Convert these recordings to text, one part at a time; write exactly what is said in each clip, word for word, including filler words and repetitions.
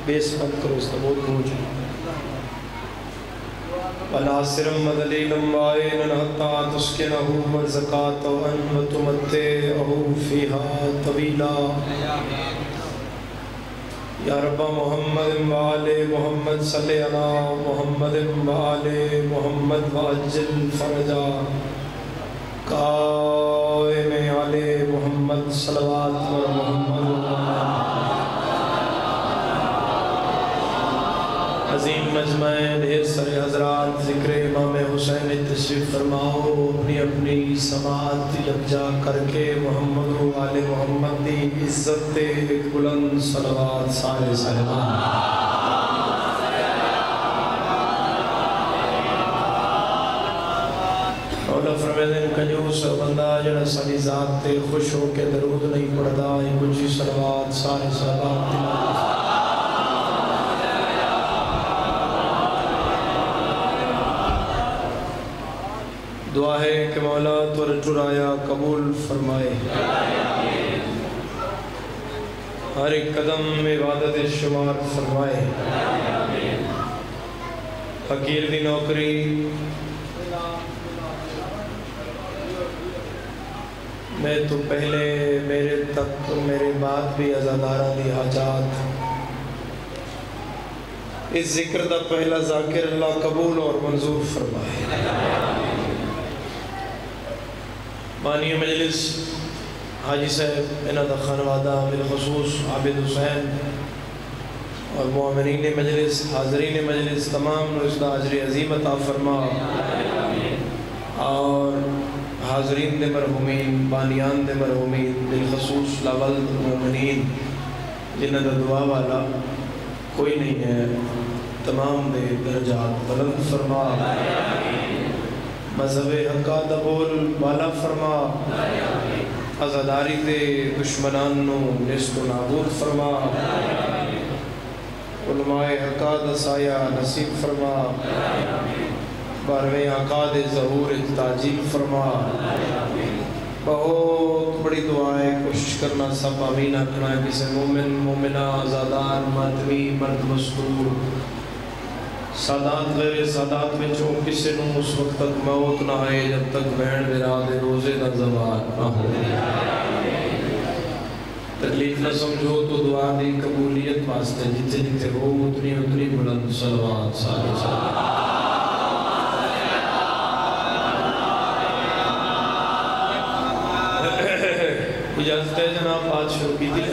بیس بند کرو اس نمود گونج وناصرم مدلیلم وائنن حتی تسکنہو والزکاة وان وتمتعہو فیہا طویلا یا رب محمد وآل محمد صلی علی محمد وآل محمد وعجل فرجا قائم علی محمد صلوات و محمد عظیم مجمع ڈھیر سارے حضرات ذکر امام حسین تشریف فرماؤ اپنی اپنی سماعت یکجا کر کے محمد و آل محمد دی عزت ایک بلند صلوات سارے صلوات مولا فرمیدن کنجوس بندہ جڑا ساری ذات تے خوش ہو کے درود نہیں پڑھدا یہ کچھ صلوات سارے صلوات تلاوت دعا ہے کہ مولا تو رجرایا قبول فرمائے ہر ایک قدم عبادت شمار فرمائے فقیر دی نوکری میں تو پہلے میرے تک میرے بعد بھی عزادارہ دی حاجات اس ذکر دا پہلا ذاکر اللہ قبول اور منظور فرمائے بانی مجلس حاجی صاحب انہ دا خانوادہ بالخصوص عابد حسین اور معامرین مجلس حاضرین مجلس تمام نو اس دا عجر عظیم عطا فرما اور حاضرین دے مرحومین بانیان دے مرحومین بالخصوص لاولد مومنین جنہ دا دعا والا کوئی نہیں ہے تمام دے درجات بلند فرما مذہب حقا دبول بالا فرما عزاداری دے دشمنان نو نست و نابود فرما علماء حقا دا سایہ نصیب فرما بارویں حقا دے ظہور تاجیل فرما بہت بڑی دعائیں کوشش کرنا سب آمین اکھنا ہے کسی مومن مومنہ عزادار مادمی مرد مستور سادات غیر سادات میں چون کسی نو اس وقت تک موت نہ آئے جب تک بہن براد روزے نہ زوال نہ ہو تکلیف نہ سمجھو تو دعا دی قبولیت واسطے جتے جتے ہو اتنی اتنی بلند صلوات سارے سارے اجازت ہے جناب بات شروع کی تھی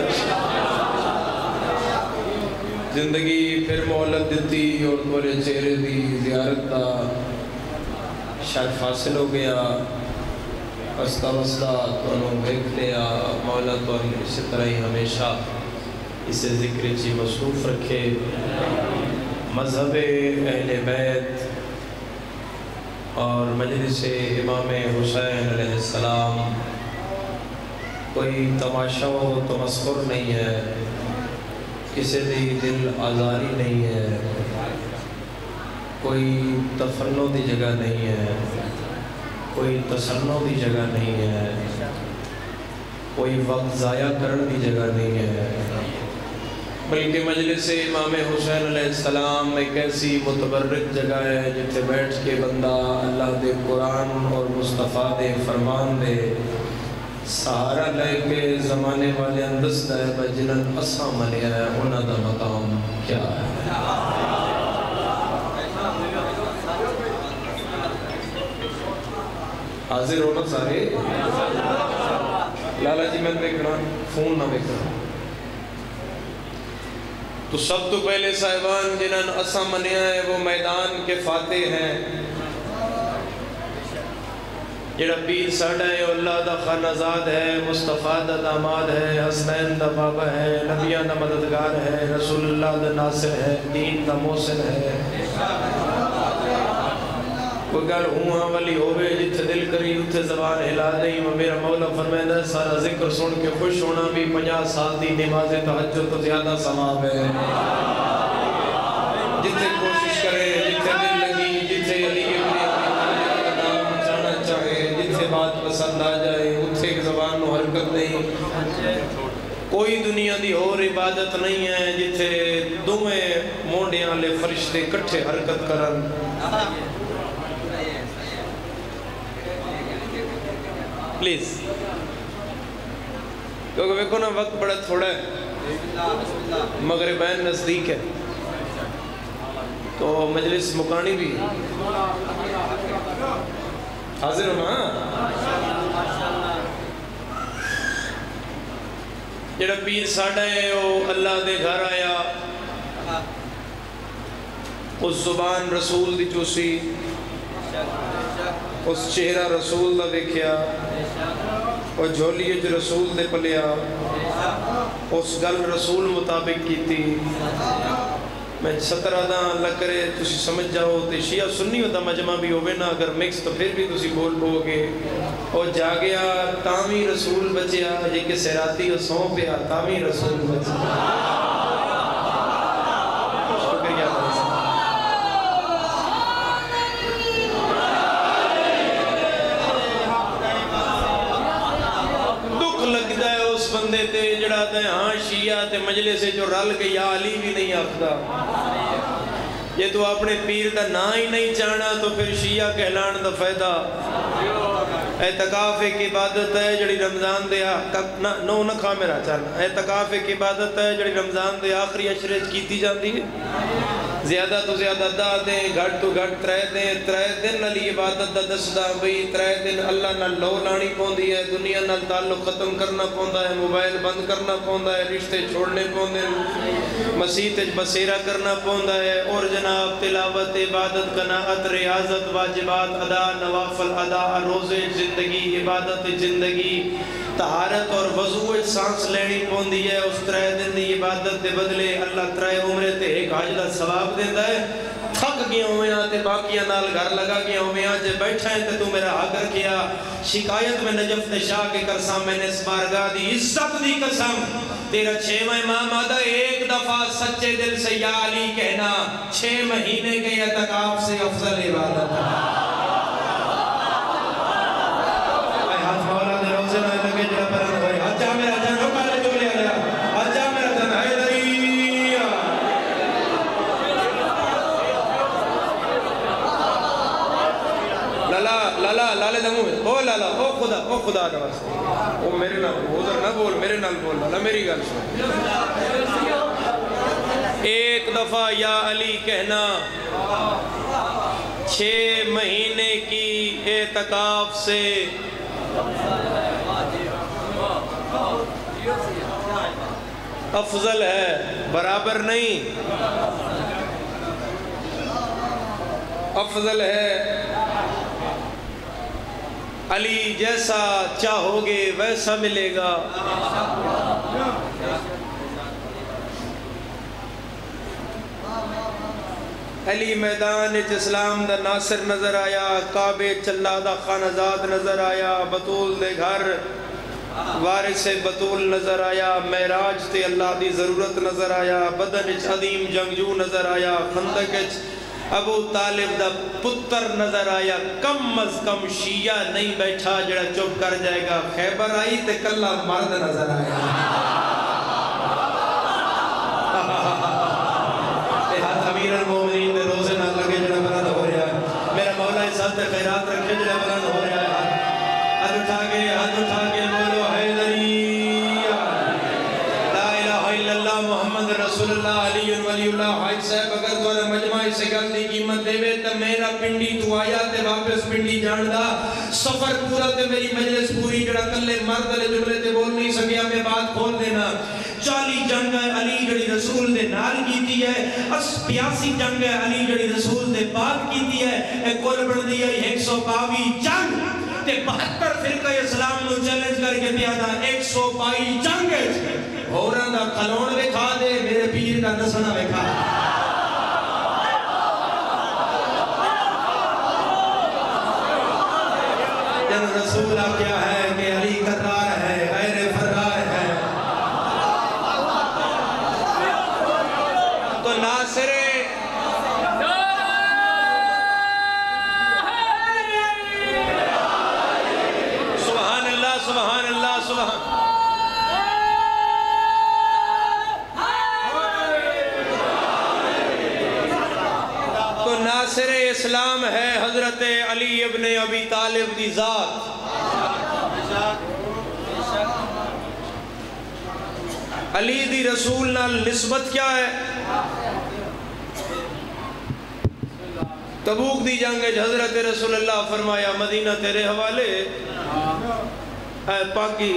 زندگی پھر مہلت دیتی اور تمہارے چہرے دی زیارت دا شاید فاصل ہو گیا استا وصلہ تو انہوں دیکھ لیا مولا تو اسی طرح ہی ہمیشہ اسے ذکر چی مصروف رکھے مذہب اہل بیت اور مجلس امام حسین علیہ السلام کوئی تماشا و تمسخر نہیں ہے کسی دی دل آزاری نہیں ہے کوئی تفنو دی جگہ نہیں ہے کوئی تسنو دی جگہ نہیں ہے کوئی وقت ضائع کرن دی جگہ نہیں ہے بلکہ مجلس امام حسین علیہ السلام ایک ایسی متبرک جگہ ہے جتے بیٹھ کے بندہ اللہ دے قرآن اور مصطفیٰ دے فرمان دے سہارا لے کے زمانے والے اندس دائے بجنن اسا منیا ہے انہ دا مقام کیا ہے حاضر ہونا سارے لالا جی میں دیکھنا فون نہ دیکھنا تو سب تو پہلے صاحبان جنن اسا منیا ہے وہ میدان کے فاتح ہیں جڑا پیر ساڑھا ہے اللہ دا خانزاد ہے مصطفیٰ دا داماد ہے حسنین دا بابا ہے نبیان دا مددگار ہے رسول اللہ دا ناصر ہے دین دا محسن ہے کوئی گل ہوں والی ہوئے جتھے دل کری اتھے زبان ہلا دیں وہ میرا مولا فرمائدہ سارا ذکر سن کے خوش ہونا بھی پنجا سال دی نماز تہجد تو زیادہ ثواب ہے جتھے کوشش کرے جتھے دل لگی جتھے علی بات پسند آ جائے اتھے ایک زبان نو حرکت نہیں کوئی دنیا دی اور عبادت نہیں ہے جتھے دوویں مونڈیاں لے فرشتے کٹھے حرکت کرن. پلیز کیونکہ ویکھو نا وقت بڑا تھوڑا ہے, مغربین نزدیک ہے تو مجلس مکانی بھی حاضر ہونا. جڑا پیر ساڑھا ہے وہ اللہ دے گھر آیا, اس زبان رسول دی چوسی, اس چہرہ رسول دا دیکھیا, اور جھولیے جو رسول دے پلیا, اس گل رسول مطابق کی تھی. میں سترہ دا اللہ کرے تسی سمجھ جاؤ تے شیعہ سنی ہوتا مجمع بھی ہوئے نا, اگر مکس تو پھر بھی تسی بول پو گے. اور جا گیا تامی رسول بچیا, یہ کہ سیراتی و سو پیا تامی رسول بچیا. شکریہ دکھ لگتا ہے اس بندے تے جڑا دے ہاں شیعہ تے مجلس سے جو رل کے یا علی بھی نہیں آفتا. یہ تو اپنے پیر دا نا ہی نہیں چاہنا تو پھر شیعہ کہلان دا فائدہ. اعتکاف ایک عبادت ہے جڑی رمضان دے نو نہ کھا میرا چاہنا. اعتکاف ایک عبادت ہے جڑی رمضان دے آخری عشرے کیتی جاندی ہے. زیادہ تو زیادہ دا دیں, گھٹ تو گھٹ ترے دیں. ترے دن علی عبادت دا دس دا بھئی ترے دن اللہ نہ لو لانی پوندی ہے, دنیا نہ تعلق ختم کرنا پوندا ہے, موبائل بند کرنا پوندا ہے, رشتے چھوڑنے پوندے, مسیح تج بسیرہ کرنا پوندا ہے. اور جناب تلاوت عبادت قناعت ریاضت واجبات ادا نوافل ادا روزے زندگی عبادت زندگی طہارت اور وضو سانس لینی پوندی ہے. اس ترے دن دی عبادت دے بدلے اللہ ترے عمرے تے ایک حج دا ثواب دیتا ہے. تھک گیا ہوئے ہیں تے باقیاں نال گھر لگا گیا ہوئے ہیں, جے بیٹھا ہے تے تو میرا حق رکھیا. شکایت میں نجف نشاہ کے کرساں میں نے اس بارگاہ دی عزت دی قسم تیرا چھویں امام آدھا ایک دفعہ سچے دل سے یا علی کہنا چھ مہینے کے اعتکاف سے افضل عبادت ہے. لالا لالے دمو میں او لالا او خدا او خدا نواز او میرے نال ادھر نہ بول میرے نال بول لالا میری گل سن. ایک دفعہ یا علی کہنا چھ مہینے کی اعتکاف سے افضل ہے, برابر نہیں, افضل ہے. علی جیسا چاہو گے ویسا ملے گا. علی میدان اسلام دا ناصر نظر آیا, کعبے چلا دا خانزاد نظر آیا, بطول دے گھر وارث بطول نظر آیا, معراج تے اللہ دی ضرورت نظر آیا, بدن اچ عظیم جنگجو نظر آیا, خندق اچ ابو طالب دا پتر نظر آیا. کم از کم شیعہ نہیں بیٹھا جڑا چپ کر جائے گا. خیبر آئی تے کلا مرد نظر آیا. اے ہاتھ امیر المومنین دے روزے نہ لگے جڑا بلند ہو رہا ہے. میرا مولا اس ہاتھ خیرات رکھے جڑا بلند ہو رہا ہے. ہاتھ اٹھا کے ہاتھ اٹھا کے بولو حیدری لا الہ الا اللہ محمد رسول اللہ علی ولی اللہ. حاج صاحب اگر تو نے مجمع سے گل دی قیمت دے وے تے میرا پنڈی تو آیا تے واپس پنڈی جان دا سفر پورا تے میری مجلس پوری جڑا کلے مرد والے جملے تے بول نہیں سکیا. میں بات کھول دینا چالی جنگ علی جڑی رسول دے نال کیتی ہے, بیاسی جنگ علی جڑی رسول دے بعد کیتی ہے. اے کل بن دی ہے ایک سو باوی جنگ تے بہتر فرقہ اسلام نو چیلنج کر کے پیادا ایک سو بائی جنگ ہوراں دا کھلون وکھا دے میرے پیر دا نسنا وکھا. جن رسول کیا ہے کہ علی کرار ہے غیر فرار ہے. تو ناصر سبحان اللہ سبحان اللہ سبحان حضرت علی ابن ابی طالب دی ذات علی دی رسول نال نسبت کیا ہے؟ تبوک دی جنگ حضرت رسول اللہ فرمایا مدینہ تیرے حوالے، اے پاکی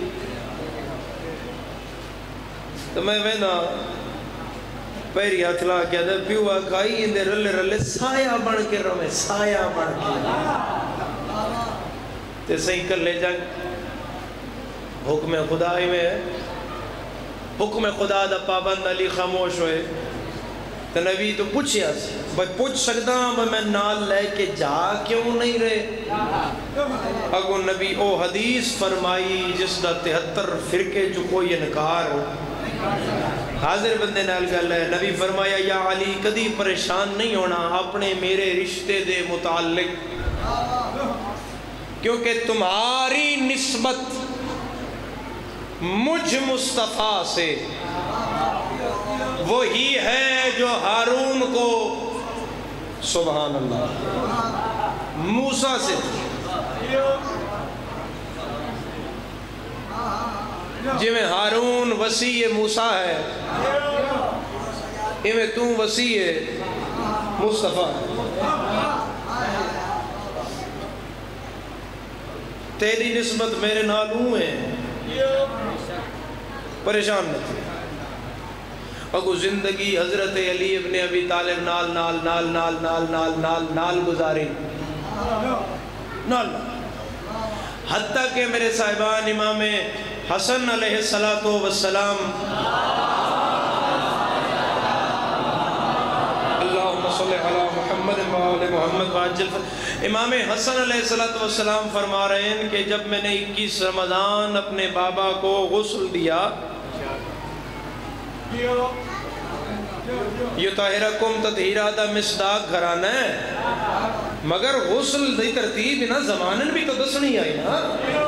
تو میں وینا پیری ہاتھ لا کیا دے پیو آکائی اندے رلے رلے سایہ بن کے رہے، سایہ بن کے تے صحیح کر لے جنگ حکم خدا ہی میں ہے، حکم خدا دا پابند علی خاموش ہوئے تو نبی تو پوچھیا بھائی پوچھ سکتا ہوں میں نال لے کے جا کیوں نہیں رہے؟ اگو نبی او حدیث فرمائی جس دا تہتر فرقے جو کوئی انکار ہو، حاضر بندے نال گل ہے، نبی فرمایا یا علی کدی پریشان نہیں ہونا اپنے میرے رشتے دے متعلق، کیونکہ تمہاری نسبت مجھ مصطفیٰ سے وہی ہے جو ہارون کو سبحان اللہ موسیٰ سے جی میں ہارون وسیع موسیٰ ہے میں تو وسیع مصطفیٰ تیری نسبت میرے نالوں ہے، پریشان نہ تھی اگو زندگی حضرت علی ابن ابی طالب نال نال نال نال نال نال نال نال گزاری نال حتیٰ کہ میرے صاحبان امام حسن علیہ السلام اللہم صلی علی محمد وآل محمد وعجل امام حسن علیہ السلام فرما رہے ہیں کہ جب میں نے اکیس رمضان اپنے بابا کو غسل دیا یہ طاہرکم تطہیرہ دا مصداق گھرانا ہے، مگر غسل دی ترتیب نا زمانن بھی تو دس نہیں آئی نا۔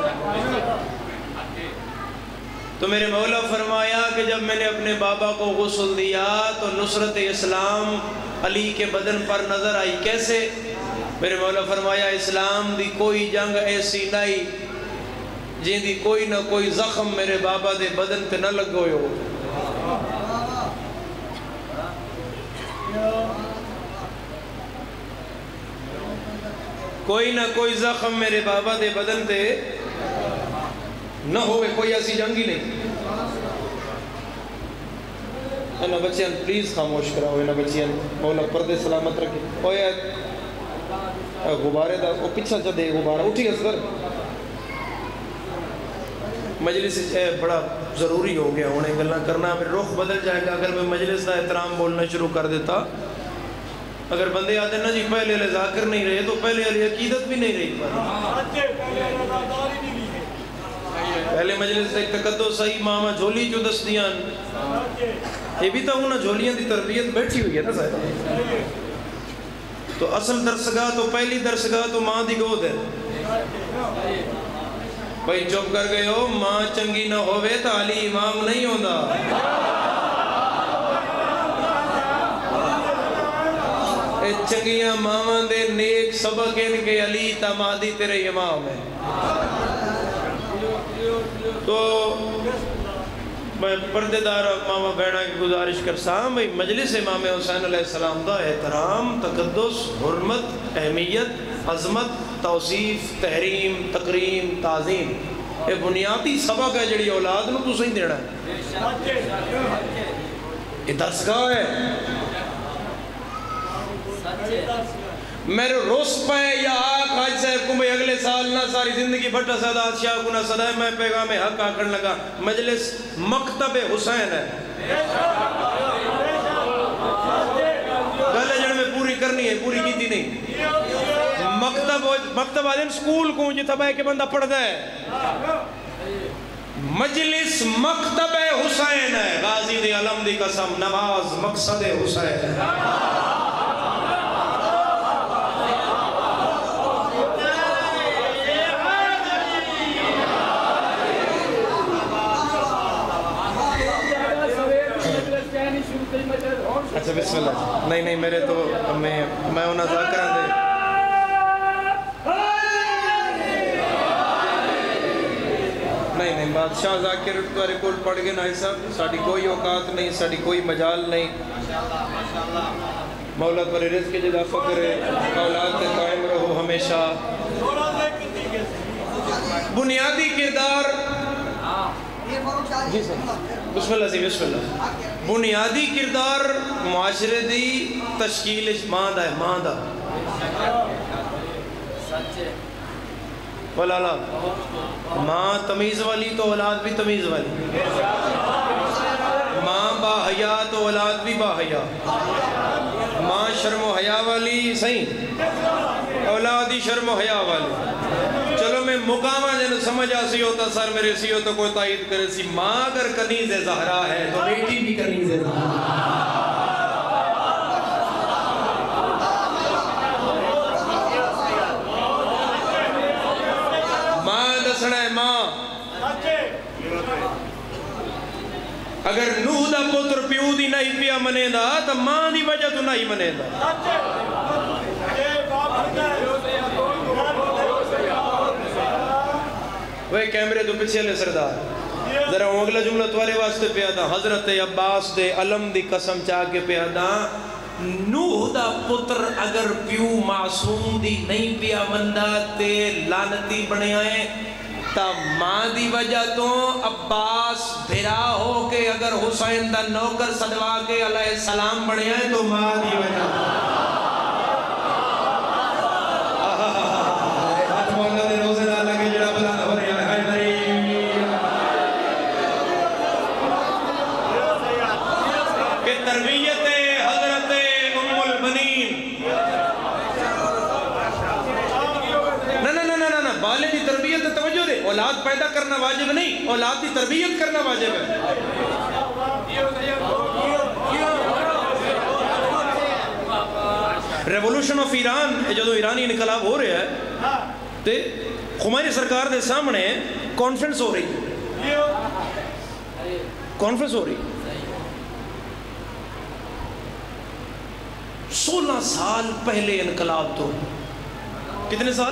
تو میرے مولا فرمایا کہ جب میں نے اپنے بابا کو غسل دیا تو نصرت اسلام علی کے بدن پر نظر آئی، کیسے؟ میرے مولا فرمایا اسلام دی کوئی جنگ ایسی نہیں جن دی کوئی نہ کوئی زخم میرے بابا دے بدن تے نہ لگوئے ہو، کوئی نہ کوئی زخم میرے بابا دے بدن تے نہ ہوئے، کوئی ایسی جنگ ہی نہیں۔ انا بچیاں پلیز خاموش کراؤ، انا بچیاں مولا پردے سلامت رکھے، اوہ غبارے دا وہ پچھا چا دے غبارہ اٹھی اصغر، مجلس بڑا ضروری ہو گیا ہونے گلنا کرنا، پھر رخ بدل جائے گا اگر میں مجلس دا احترام بولنا شروع کر دیتا۔ اگر بندے آتے نا جی پہلے علی ذاکر نہیں رہے تو پہلے علی عقیدت بھی نہیں رہی پائی، پہلے مجلس ایک تقدس صحیح ماما جھولی جو دستیاں یہ بھی تو ہونا جھولیاں دی تربیت بیٹھی ہوئی ہے نا صاحب، تو اصل درسگاہ تو پہلی درسگاہ تو ماں دی گود ہے، بھائی چپ کر گئے ہو، ماں چنگی نہ ہوئے تو علی امام نہیں ہوندہ، چنگیاں ماں دے نیک سبق ان کے علی تمادی تیرے امام ہے۔ تو میں پردے دار ماما بہنہ کی گزارش کر سام بھئی مجلس امام حسین علیہ السلام دا احترام، تقدس، حرمت، اہمیت، عظمت، توصیف، تحریم، تقریم، تعظیم یہ بنیادی سبق ہے جڑی اولاد نو تو صحیح دینا ہے، یہ درسگاہ ہے۔ میرے روس پہ یا آگ حاج صاحب کو میں اگلے سال نہ ساری زندگی بھٹا سادات شاہ کو نہ صدای میں پیغام حق آکڑ لگا، مجلس مکتب حسین ہے، گلے جڑ میں پوری کرنی ہے، پوری کی تھی نہیں، مکتب مکتب آدھیں سکول کو جتا بے کے بندہ پڑھ دے، مجلس مکتب حسین ہے، غازی دی علم دی قسم، نماز مقصد حسین ہے۔ اچھا بسم اللہ، نہیں نہیں میرے تو میں میں انہاں ذاکران دے بادشاہ ذاکر تارے کول پڑھ گئے نائی صاحب ساڑھی کوئی اوقات نہیں ساڑھی کوئی مجال نہیں مولا پر رزق کے جگہ فکر اولاد کے قائم رہو ہمیشہ بنیادی کردار بسم اللہ سی بسم اللہ بنیادی کردار معاشرے دی تشکیل ماں دا ہے ماں دا ولالا ماں تمیز والی تو اولاد بھی تمیز والی ماں با حیا تو اولاد بھی با حیا ماں شرم و حیا والی صحیح اولادی شرم و حیا والی چلو میں مقامہ جن سمجھ آسی ہوتا سر میرے سی ہو تو کوئی تائید کرے سی ماں اگر کنیز زہرا ہے تو بیٹی بھی کنیز زہرا ماں دسنا ہے ماں اگر نوح دا پتر پیو دی نہیں پیا منے دا تو ماں دی وجہ تو نہیں منے دا وہ کیمرے تو پچھے لے سردار ذرا اگلا جملہ توارے واسطے پیادا حضرت عباس دے علم دی قسم چاہ کے پیادا نوح دا پتر اگر پیو معصوم دی نہیں پیا مندہ تے لانتی بنے آئے تا ماں دی وجہ تو عباس بھرا ہو کے اگر حسین دا نوکر صدوا کے علیہ السلام بنے آئے تو ماں دی وجہ اولاد پیدا کرنا واجب نہیں اولاد کی تربیت کرنا واجب ہے ریولوشن آف ایران جدو ایرانی انقلاب ہو رہا ہے تے خمینی سرکار دے سامنے کانفرنس ہو رہی کانفرنس ہو رہی سولہ سال پہلے انقلاب تو کتنے سال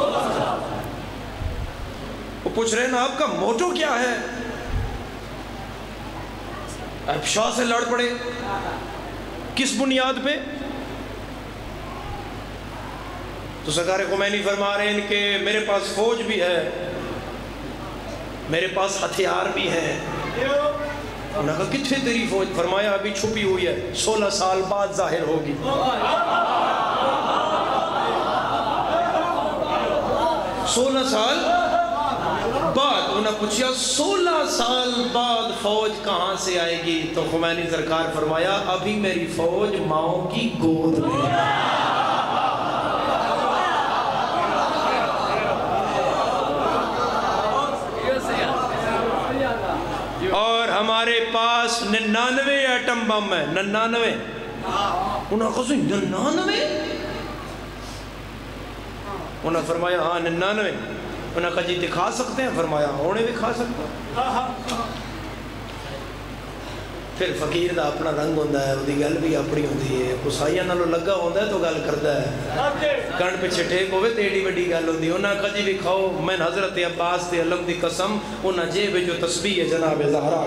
وہ پوچھ رہے ہیں نا آپ کا موٹو کیا ہے اب شاہ سے لڑ پڑے کس بنیاد پہ تو سرکار خمینی فرما رہے ہیں کہ میرے پاس فوج بھی ہے میرے پاس ہتھیار بھی ہے انہوں نے کہا کتنے تیری فوج فرمایا ابھی چھپی ہوئی ہے سولہ سال بعد ظاہر ہوگی سولہ سال بعد انہوں نے پوچھا سولہ سال بعد فوج کہاں سے آئے گی تو خمینی سرکار فرمایا ابھی میری فوج ماؤں کی گود میں اور ہمارے پاس ننانوے ایٹم بم ہے ننانوے انہوں نے کہا ننانوے انہوں نے فرمایا ہاں ننانوے انہوں نے کہا جی دکھا سکتے ہیں فرمایا ہونے بھی کھا سکتے ہیں پھر فقیر دا اپنا رنگ ہوندہ ہے وہ دی گل بھی اپنی ہوندی ہے قصائیہ نالو لگا ہوندہ ہے تو گل کرتا ہے کانڈ پہ چھٹے کوئے تیڑی بڑی گل ہوندی انہوں نے کہا جی دکھاؤ میں حضرت عباس دے علم دی قسم انہوں جے بے جو تسبیح ہے جناب زہرا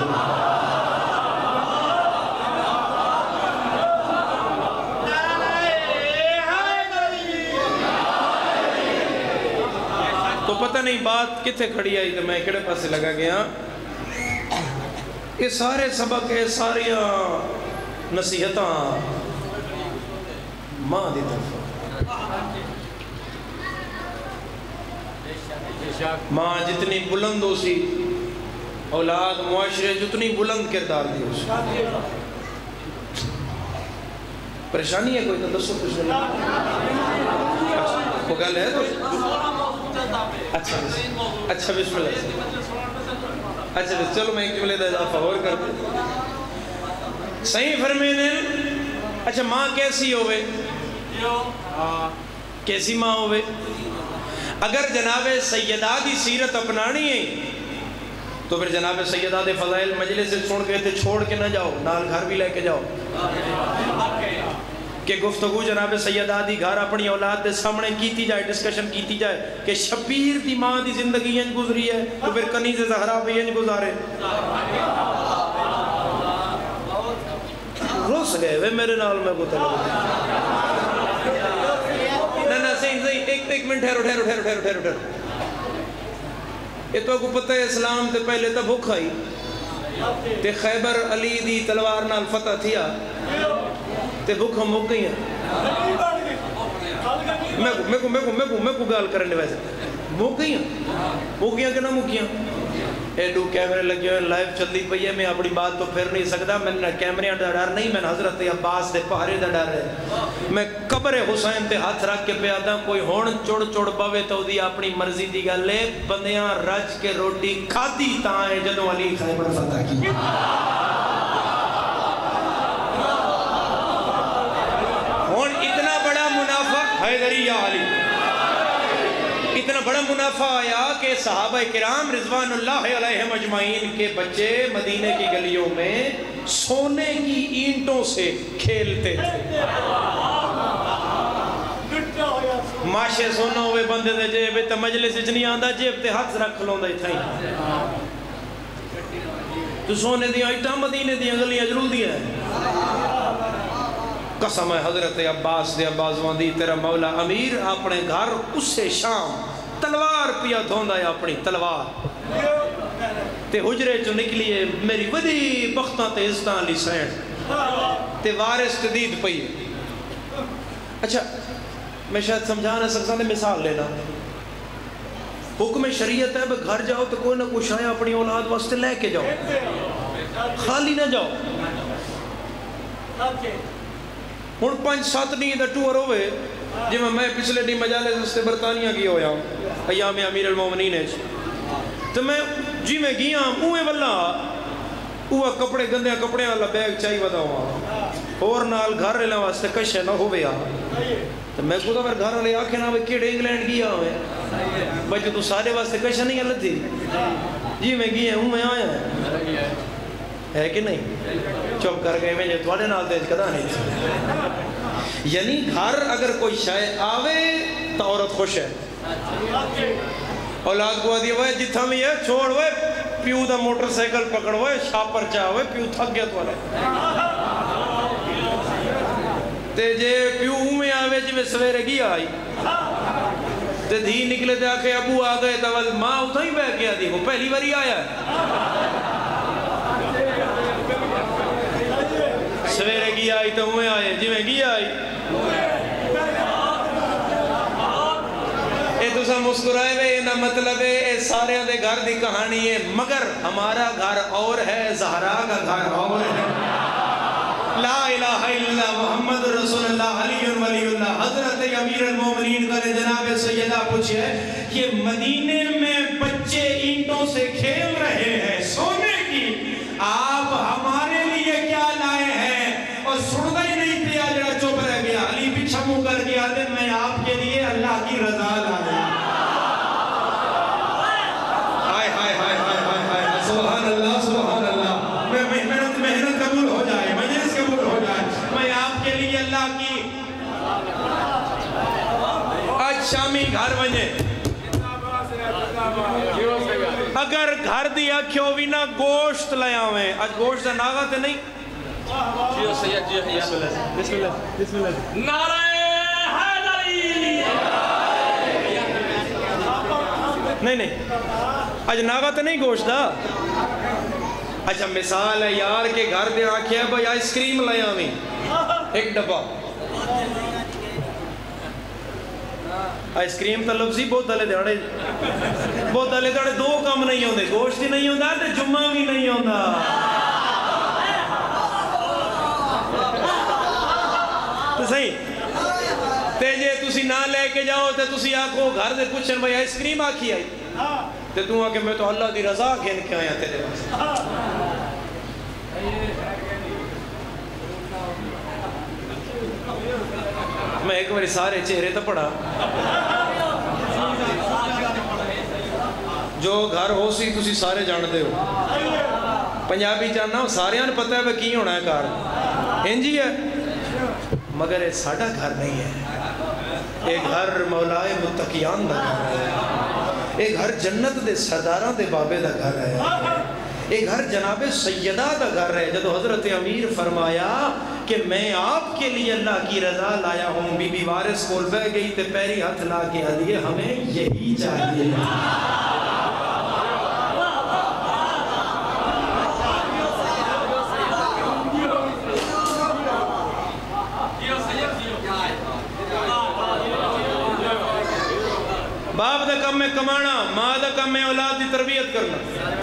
تو پتہ نہیں بات کتے کھڑی آئی تو میں کڑے پاس سے لگا گیا یہ سارے سبق ہے ساریاں نصیحتاں ماں دی طرف ماں جتنی بلند ہو سی اولاد معاشرے جتنی بلند کردار دی ہو سی پریشانی ہے کوئی تو دسو پریشانی وہ گل ہے تو اچھا اچھا بسم اللہ اچھا بس چلو میں ایک جملے دا اضافہ اور کر دیں صحیح فرمینے اچھا ماں کیسی ہوئے کیسی ماں ہوئے اگر جناب سیدہ دی سیرت اپنانی ہے تو پھر جناب سیدہ دے فضائل مجلس سے چھوڑ کے تھے چھوڑ کے نہ جاؤ نال گھر بھی لے کے جاؤ کہ گفتگو جناب سیدہ دی گھر اپنی اولاد دے سامنے کیتی جائے، ڈسکشن کیتی جائے کہ شبیر دی ماں دی زندگی انج گزری ہے تو پھر کنیز زہرا بھی انج گزارے. روس گئے وے میرے نال میں کو تلو نہ نہ صحیح صحیح ایک ایک منٹ ٹھہرو ٹھہرو ٹھہرو ٹھہرو ٹھہرو ٹھہرو یہ تو کو پتہ ہے اسلام تے پہلے تا بھوک آئی تے خیبر علی دی تلوار نال فتح تھیا تے بھوک ہم مک گئی ہیں. میں کو میں کو میں کو میں کو میں کو گال کرنے ویسے مک گئی ہیں مک گیا کہ نہ مک گیا. ایڈو کیمرے لگے ہوئے لائیو چلتی پئی ہے. میں اپنی بات تو پھر نہیں سکتا. میں نے کیمرے دا ڈر نہیں، میں حضرت عباس دے پہرے دا ڈر ہے. میں قبر حسین تے ہاتھ رکھ کے پیادا کوئی ہون چڑ چڑ پوے تو دی اپنی مرضی دی گل ہے. بندیاں رج کے روٹی کھادی تاں ہے جدوں علی خیبر فتح کی. ہون اتنا بڑا منافع حیدری یا علی اتنا بڑا منافع آیا کہ صحابہ کرام رضوان اللہ علیہ مجمعین کے بچے مدینے کی گلیوں میں سونے کی اینٹوں سے کھیلتے تھے. ماشے سونا ہوئے بندے دے جیب تے مجلس اچھ نہیں آندہ جیب تے ہاتھ رکھ لوں دا اتھا ہی تو سونے دیا ایٹا مدینے دیا گلیاں ضرور دیا ہے. قسم ہے حضرت عباس دے عباس واندی تیرا مولا امیر اپنے گھر اس سے شام تلوار پیا دھوندا ہے اپنی تلوار تے حجرے جو نکلیے میری ودی بختہ تے عزتاں لی سین تے وارث تدید پئی. اچھا میں شاید سمجھانا سکتا نے مثال لینا. حکم شریعت ہے گھر جاؤ تو کوئی نہ کوئی شاید اپنی اولاد واسطے لے کے جاؤ، خالی نہ جاؤ. ہون پانچ سات نہیں دا ٹور ہوئے جی میں میں پچھلے نہیں مجالس سے برطانیہ کی ہویا ایام امیر المومنین ہے تو میں جی میں گیا اوے واللہ اوہ کپڑے گندے کپڑے اللہ بیگ چاہی ودا ہوا اور نال گھر رہنا واسطے کشے نہ ہوئے آ تو میں کہتا پھر گھر رہے آکھے نہ کیڑے انگلینڈ گیا ہوئے بچے تو سارے واسطے کشے نہیں اللہ تھی جی میں گیا ہوں میں آیا ہے کہ نہیں چپ کر گئے میں جو تھوڑے نال دیج کدا نہیں تھی. یعنی گھر اگر کوئی شاید آوے تو عورت خوش ہے. اولاد کو آدھی ہوئے جتھا میں یہ چھوڑ ہوئے پیو دا موٹر سائیکل پکڑ ہوئے شاپر چاہ ہوئے پیو تھک گیا تو تے جے پیو ہوں میں آوے جی میں سویرے گیا آئی تے دھی نکلے تے آکھے ابو آگئے تو ماں اتھا ہی بیٹھ گیا دی وہ پہلی باری آیا ہے سویرے گیا آئی تو ہوئے آئے جی میں گیا آئی اے تو سا مسکرائے وے نہ مطلب ہے اے سارے دے گھر دی کہانی ہے مگر ہمارا گھر اور ہے زہرا کا گھر اور ہے. لا الہ الا محمد رسول اللہ علی ولی اللہ. حضرت امیر المومنین کا جناب سیدہ پوچھے کہ مدینے میں بچے اینٹوں سے کھیل رہے ہیں سونے کی آپ ہمارے لیے کیا لائے ہیں اور سننا ہی نہیں پیا جڑا چپ رہ گیا. علی پیچھا منہ کر کے آتے میں آپ کے لیے اللہ کی رضا لایا. ہائے ہائے ہائے ہائے ہائے ہائے سبحان اللہ سبحان اللہ. میں محنت محنت قبول ہو جائے مجلس قبول ہو جائے میں آپ کے لیے اللہ کی آج شامی گھر بنے اگر گھر دی آکھیوں بھی نہ گوشت لے آویں آج گوشت دا ناغا تے نہیں جیو سید جی بسم اللہ بسم اللہ بسم اللہ نعرہ حیدری نہیں نہیں آج ناغا تے نہیں گوشت دا. اچھا مثال ہے یار کے گھر دے آکھیا ہے بھائی آئس کریم لے آویں ایک ڈبا آئس کریم تا لفظی بہت دلے دیڑے بہت دلے دیڑے دو کام نہیں ہوندے گوشت ہی نہیں ہوندا تے جمعہ بھی نہیں ہوندا. تو صحیح تے جے تسی نہ لے کے جاؤ تے تسی آکھو گھر دے پوچھن بھائی آئس کریم آکھی آئی تے تو آکھے میں تو اللہ دی رضا گھن کے آیا تیرے واسطے. میں ایک باری سارے چہرے تو پڑھا جو گھر ہو سی تسی سارے جاندے ہو پنجابی چاہنا ہو سارے آن پتہ ہے وہ کی ہونا ہے کار انجی ہے مگر یہ ساڑھا گھر نہیں ہے، ایک گھر مولائے متقیان دا گھر ہے، ایک گھر جنت دے سرداراں دے بابے دا گھر ہے، ایک گھر جناب سیدہ دا گھر ہے۔ جدو حضرت امیر فرمایا کہ میں آپ کے لیے اللہ کی رضا لایا ہوں، بی بی وارث کول بہ گئی تے پیری ہاتھ لا کے آدھیے ہمیں یہی چاہیے۔ باپ دا کم میں کمانا، ماں دا کم میں اولاد دی تربیت کرنا۔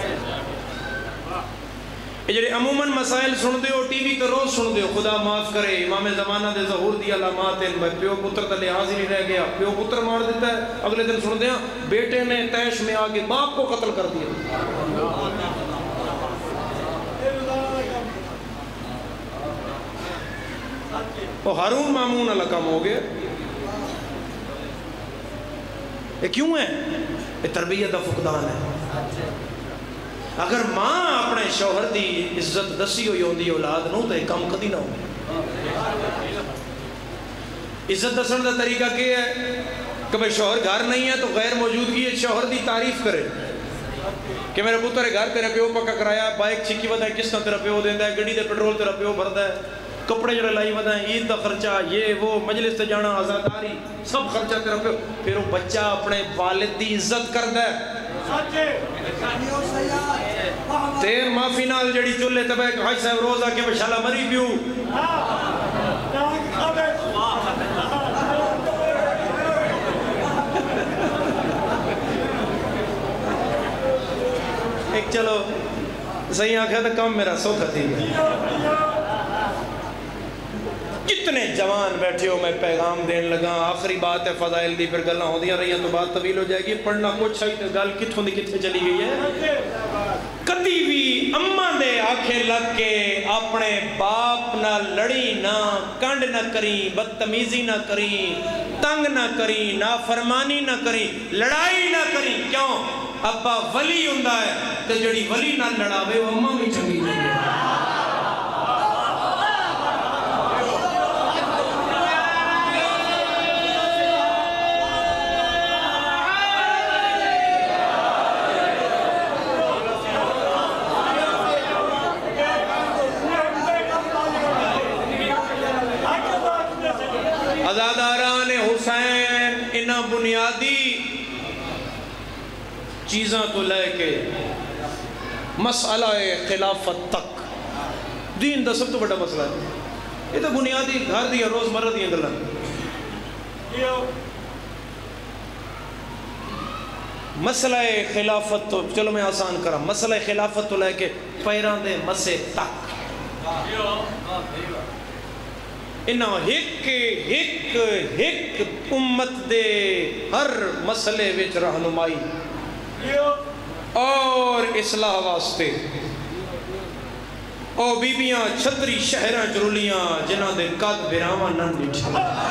یہ جڑے عموماً مسائل سن دے ہو ٹی وی تو روز سن دے ہو، خدا معاف کرے امام زمانہ دے ظہور دی علامات ہیں، پیو پتر تا لحاظ ہی نہیں رہ گیا، پیو پتر مار دیتا ہے، اگلے دن سن دے ہیں بیٹے نے تیش میں آگے باپ کو قتل کر دیا۔ وہ ہارون مامون علیہ کام ہو گیا۔ یہ کیوں ہے؟ یہ تربیت دا فقدان ہے۔ اگر ماں اپنے شوہر دی عزت دسی ہوئی ہوندی اولاد نو تو یہ کم کدی نہ ہو۔ عزت دسن دا طریقہ کیا ہے کہ بھئی شوہر گھر نہیں ہے تو غیر موجودگی شوہر دی تعریف کرے کہ میرے پتر گھر تیرے پیو پکا کرایا، بائک چھکی ودا ہے کس طرح تیرا پیو دیندہ ہے، گڑی دے پیٹرول تیرا پیو بھردا ہے، کپڑے جڑے لائی ودا ہیں، عید دا خرچہ، یہ وہ مجلس تے جانا، آزاداری، سب خرچہ تیرا پیو۔ پھر وہ بچہ اپنے والد دی عزت کردا ہے۔ تیر معافی نال جڑی چولے تبہ ایک حاج صاحب روز آکے بشالہ مری پیو۔ ایک چلو صحیح آنکھا تھا کم میرا سوکھا تھی گیا۔ کتنے جوان بیٹھے ہو میں پیغام دین لگا، آخری بات ہے فضائل دی، پھر گلہ ہو دیا رہی ہیں تو بات طویل ہو جائے گی، پڑھنا کچھ ہے تو گل کتھوں دی کتھے چلی گئی ہے۔ کدی بھی اماں دے آنکھیں لگ کے اپنے باپ نہ لڑی نہ، کنڈ نہ کریں، بدتمیزی نہ کریں، تنگ نہ کریں، نافرمانی نہ کریں، لڑائی نہ کریں۔ کیوں؟ ابا ولی ہوندہ ہے تو جڑی ولی نہ لڑاوے وہ اماں بھی چنگی نہیں ہے۔ ازاداران حسین انہا بنیادی چیزاں تو لے کے مسئلہ خلافت تک دین دا سب تو بڑا مسئلہ ہے۔ یہ تو بنیادی گھر دیا روز مرہ دیا گلہ مسئلہ خلافت تو چلو میں آسان کرا، مسئلہ خلافت تو لے کے پیران دے مسے تک انہا ہک ہک ہک امت دے ہر مسئلے وچ رہنمائی اور اصلاح واسطے او بیبیاں چھتری شہرہ جرولیاں جنہ دے قد براواں نن بیٹھے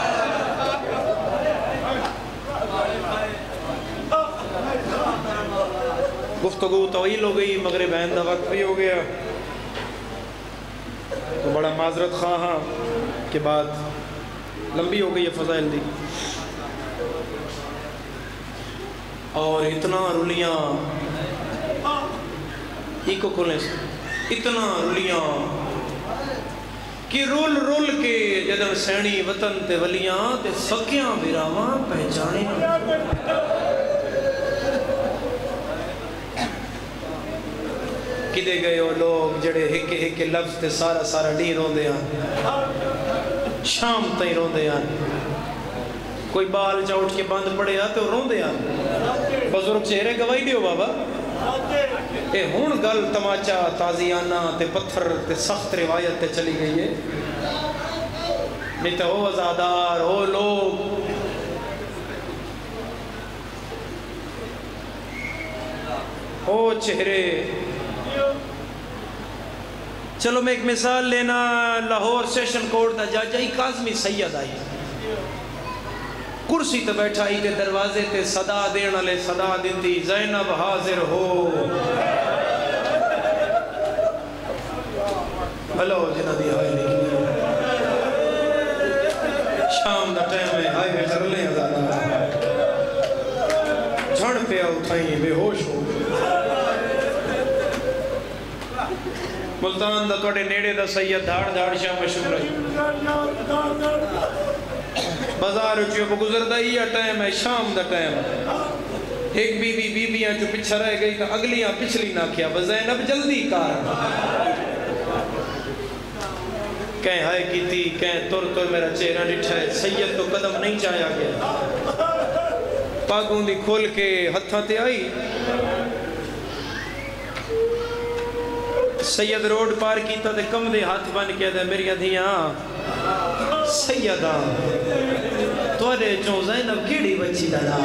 گفتگو طویل ہو گئی، مغرب عین دا وقت بھی ہو گیا تو بڑا معذرت خواہاں کے بعد لمبی ہو گئی ہے فضائل دی، اور اتنا رلیاں ایکو کھولیں سے اتنا رلیاں کہ رول رول کے جدن سینی وطن تے ولیاں تے سکیاں بیراواں پہچانے کدے گئے ہو لوگ جڑے ہکے ہکے لفظ تے سارا سارا ڈی رون دے آن شام تائیں رون دے آن، کوئی بال چاوٹ کے بند پڑے آتے اور رون دے آن، بزرگ چہرے گواہی دیو بابا۔ اے ہون گل تماچا تازیانہ تے پتھر تے سخت روایت تے چلی گئی ہے، نہیں تو ہو ازادار ہو لوگ ہو چہرے۔ چلو میں ایک مثال لینا، لاہور سیشن کورٹ دا جاجائی کاظمی سید آئی، کرسی تے بیٹھائی تے دروازے تے صدا دین علی صدا دیتی زینب حاضر ہو، ہلو جنہ دی آئے لیکن شام دا ٹائم ہے ہائی میں چر لیں ازادہ جھڑ پہ اٹھائیں بے ہوش ہو ملتان دا توڑے نیڑے دا سید دھاڑ دھاڑ شاہ مشہور ہے بازار اچھو پہ گزر دا یہ ٹائم ہے شام دا ٹائم ایک بی بی بی بیاں جو پچھا رہ گئی تو اگلیاں پچھلی نہ کیا بزینب جلدی کار کہیں ہائے کی تھی کہیں تر تر میرا چہرہ ڈٹھا ہے سید تو قدم نہیں چاہیا گیا پاگوں دی کھول کے ہتھاں تے آئی سید روڈ پار کیتا تے کم دے ہاتھ بن کے دے میری ادھیاں سیدہ توڑے چون زینب کیڑی بچی دادا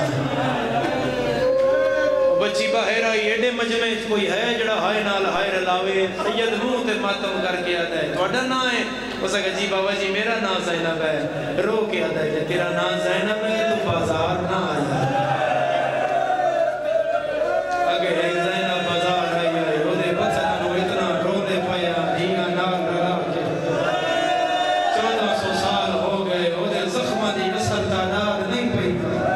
بچی باہر آئی ایڈے مجمع کوئی ہے جڑا ہائے نال ہائے رلاوے سید منہ تے ماتم کر کے آتا ہے توڑا نا ہے وہ سکا جی بابا جی میرا نا زینب ہے رو کے آتا ہے تیرا نا زینب ہے تو بازار نہ آیا اگر ایک زینب بازار آئی آئی وہ دے بچہ نو اتنا رو دے پایا ہیا نال رلا کے چودہ سو سال ہو گئے وہ دے زخمہ دی اصل تعداد نہیں پئی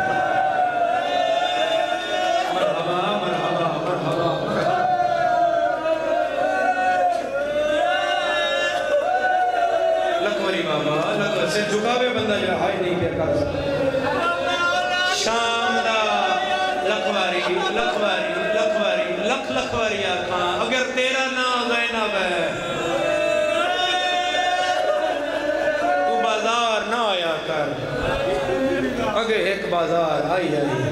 سے جھکاوے بندہ جو ہائی نہیں پہ کر سکتا شام دا لکھواری لکھواری لکھواری لکھ لکھواری آکھاں اگر تیرا نا زینب ہے تو بازار نہ آیا کر اگر ایک بازار آئی آئی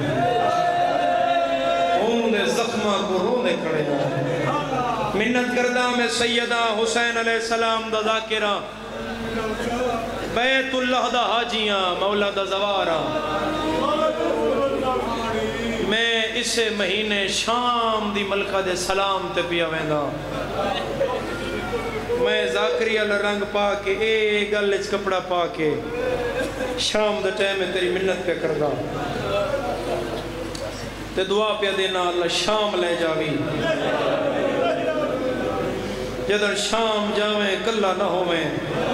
اون دے زخمہ کو رونے کھڑے منت کردہ میں سیدہ حسین علیہ السلام دا ذاکرہ بیت اللہ دا حاجیاں مولا دا زوارا میں اسے مہینے شام دی ملکہ دے سلام تے پیا ویندہ میں ذاکری اللہ رنگ پا کے اے گلچ کپڑا پا کے شام دا ٹائم میں تیری منت پہ کردہ تے دعا پہ دینا اللہ شام لے جاوی جدر شام جاویں کلہ نہ ہوویں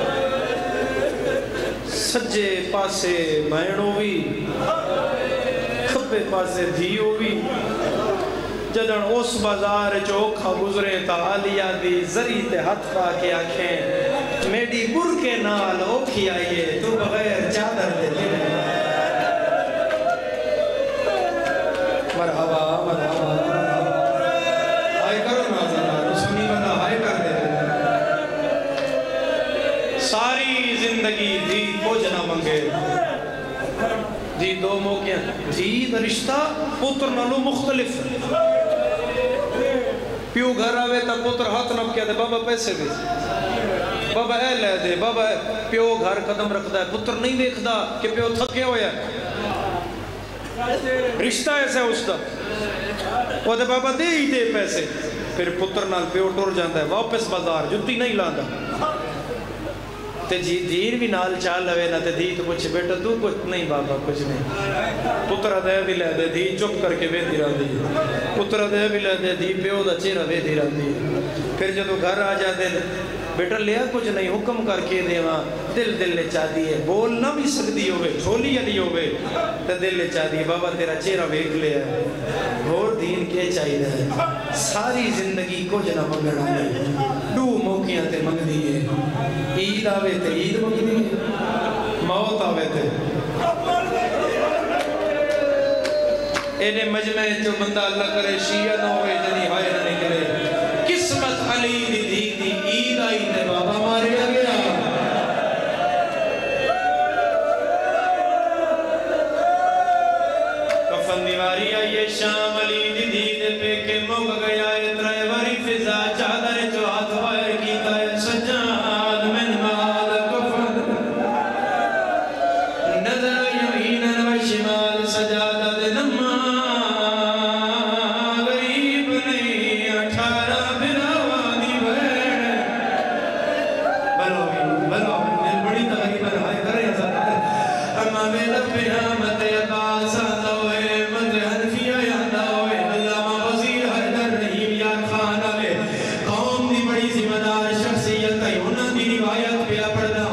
سجے پاسے بہنوں بھی کھپے پاسے دھیوں بھی جدن اس بازار چوکھا گزرے تا آلیہ دی زری تے ہتھ پا کے آنکھیں میڈی بر کے نال اوکھی آئیے تو بغیر چادر دے لے مرحبا مرحبا آئے کرو نازلہ رسولی بندہ آئے کر دے ساری زندگی دی کچھ نہ منگے دی دو موقع دی دا رشتہ پتر نالو مختلف پیو گھر آوے تا پتر ہاتھ نب کیا دے بابا پیسے بھی بابا اے لے دے بابا پیو گھر قدم رکھ دا ہے پتر نہیں دیکھ دا کہ پیو تھکے ہویا رشتہ ایسے اس دا وہ دے بابا دے ہی دے پیسے پھر پتر نال پیو ٹور جاندہ ہے واپس بازار جتی نہیں لاندہ تے جی دیر بھی نال چال لوے نہ تے دی تو کچھ بیٹا تو کچھ نہیں بابا کچھ نہیں پترہ دے بھی لے دے دی چپ کر کے بے دیران دی پترہ دے بھی لے دے دی پیو دا چیرہ بے دیران دی پھر جب گھر آ جا دے بیٹا لیا کچھ نہیں حکم کر کے دے وہاں دل دل لے چاہ دیئے بول نہ بھی سکتی ہوئے چھولی یا نہیں ہوئے تے دل لے چاہ دیئے بابا تیرا چیرہ بیک لیا ہے اور دین کے چاہی دے ساری زندگی کو جنہ منگڑا ہے دو موقعیاں تے منگ دیئے عید آوے تے عید منگ دیئے موت آوے تے اینے مجمع جو بندہ اللہ کرے شیعہ نہ ہوئے جنی ہائے نہ نکلے قسمت علی دی دی دی عید آئی تے بابا مارے گیا کفن دیواری آئیے شام علی دی دی دے پہ کے موگ گیا اترائے واری فضا چادر جو ہاتھ وائر کیتا ہے سجاد من مال کفن نظر یمیناً و شمال سجادہ دے نمہ غریب نہیں اٹھارہ بلاوانی بھیڑ بلو بلو دل بڑی تغیبر ہائے کرے اما میں لبنا مت عباس آدھوئے مت حنفیہ یادھوئے علامہ وزیر حیدر رحیم یاد خان آلے قوم دی بڑی ذمہ دار شخصیت ہے انہوں دی روایت پہ پڑھنا